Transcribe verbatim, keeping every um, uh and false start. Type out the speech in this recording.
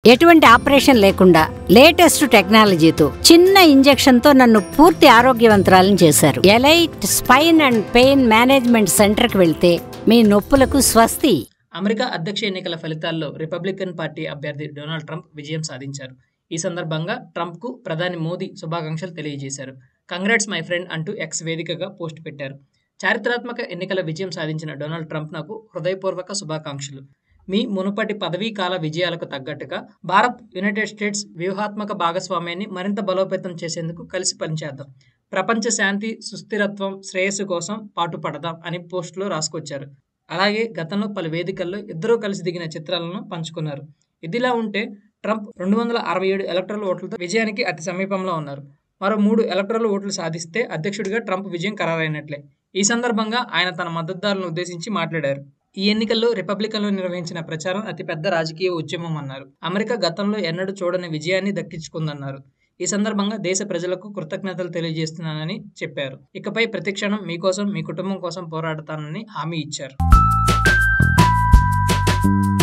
ఎటువంటి ఆపరేషన్ లేకుండా లేటెస్ట్ టెక్నాలజీతో చిన్న ఇంజెక్షన్ తో నన్ను పూర్తి ఆరోగ్యవంతురాలను చేశారు. Elite spine and pain management centre కి వెళ్తే మీ నొప్పులకు స్వస్తి. అమెరికా అధ్యక్ష ఎన్నికల ఫలితాల్లో రిపబ్లికన్ పార్టీ అభ్యర్థి డొనాల్డ్ ట్రంప్ విజయం సాధించారు. ఈ సందర్భంగా ట్రంప్ కు ప్రధాని మోదీ శుభాకాంక్షలు తెలియజేశారు. కంగ్రాట్స్ మై ఫ్రెండ్ అంటూ ఎక్స్ వేదికగా పోస్ట్ పెట్టారు. చారిత్రాత్మక ఎన్నికల విజయం సాధించిన డొనాల్డ్ ట్రంప్ నాకు హృదయపూర్వక శుభాకాంక్షలు. మీ మునుపటి పదవీ కాల విజయాలకు తగ్గట్టుగా భారత్ యునైటెడ్ స్టేట్స్ వ్యూహాత్మక భాగస్వామ్యాన్ని మరింత బలోపేతం చేసేందుకు కలిసి పనిచేద్దాం. ప్రపంచ శాంతి, సుస్థిరత్వం, శ్రేయస్సు కోసం పాటుపడదాం అని పోస్టులో రాసుకొచ్చారు. అలాగే గతంలో పలు వేదికల్లో ఇద్దరూ కలిసి దిగిన చిత్రాలను పంచుకున్నారు. ఇదిలా ఉంటే ట్రంప్ రెండు వందల అరవై ఏడు ఎలక్టరల్ ఓట్లతో విజయానికి అతి సమీపంలో ఉన్నారు. మరో మూడు ఎలక్టరల్ ఓట్లు సాధిస్తే అధ్యక్షుడిగా ట్రంప్ విజయం ఖరారైనట్లే. ఈ సందర్భంగా ఆయన తన మద్దతుదారులను ఉద్దేశించి మాట్లాడారు. ఈ ఎన్నికల్లో రిపబ్లికన్లు నిర్వహించిన ప్రచారం అతిపెద్ద రాజకీయ ఉద్యమం అన్నారు. అమెరికా గతంలో ఎన్నడూ చూడని విజయాన్ని దక్కించుకుందన్నారు. ఈ సందర్భంగా దేశ ప్రజలకు కృతజ్ఞతలు తెలియజేస్తున్నానని చెప్పారు. ఇకపై ప్రతిక్షణం మీకోసం, మీ కుటుంబం కోసం పోరాడతానని హామీ ఇచ్చారు.